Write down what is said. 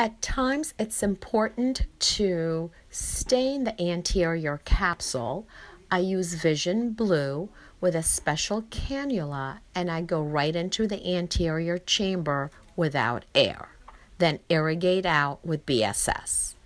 At times, it's important to stain the anterior capsule. I use Vision Blue with a special cannula, and I go right into the anterior chamber without air, then irrigate out with BSS.